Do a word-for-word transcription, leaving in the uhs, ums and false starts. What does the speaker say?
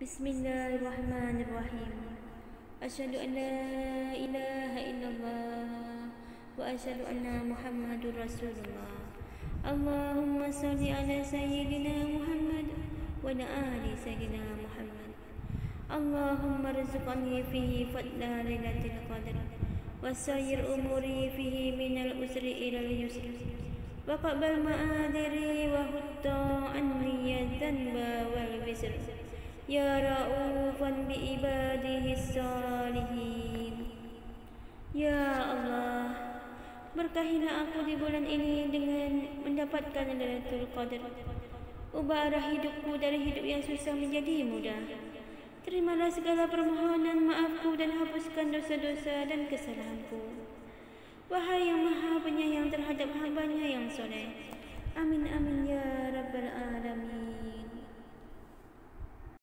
Bismillahirrahmanirrahim. Asyhadu an la ilaha illallah wa asyhadu anna Muhammadur Rasulullah. Allahumma salli ala sayyidina Muhammad wa ala ali sayyidina Muhammad. Allahumma rizqani fihi fadla lailatul qadr wa sayyir umuri fihi minal usri ilal yusri wa qabbal ma'adiri wa hutta anni dhanba wal bisr. Ya Ra'ufan bi ibadihi salihin. Ya Allah, berkahilah aku di bulan ini dengan mendapatkan Lailatul Qadar. Ubah arah hidupku dari hidup yang susah menjadi mudah. Terimalah segala permohonan maafku dan hapuskan dosa-dosa dan kesalahanku. Wahai yang maha penyayang terhadap hambanya yang soleh. Amin amin ya rabbal alamin.